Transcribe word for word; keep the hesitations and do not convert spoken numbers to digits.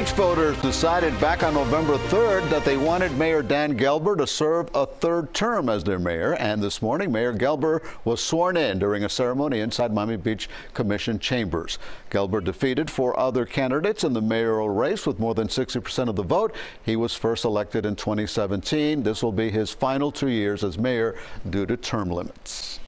Beach voters decided back on November third that they wanted Mayor Dan Gelber to serve a third term as their mayor. And this morning, Mayor Gelber was sworn in during a ceremony inside Miami Beach Commission chambers. Gelber defeated four other candidates in the mayoral race with more than sixty percent of the vote. He was first elected in twenty seventeen. This will be his final two years as mayor due to term limits.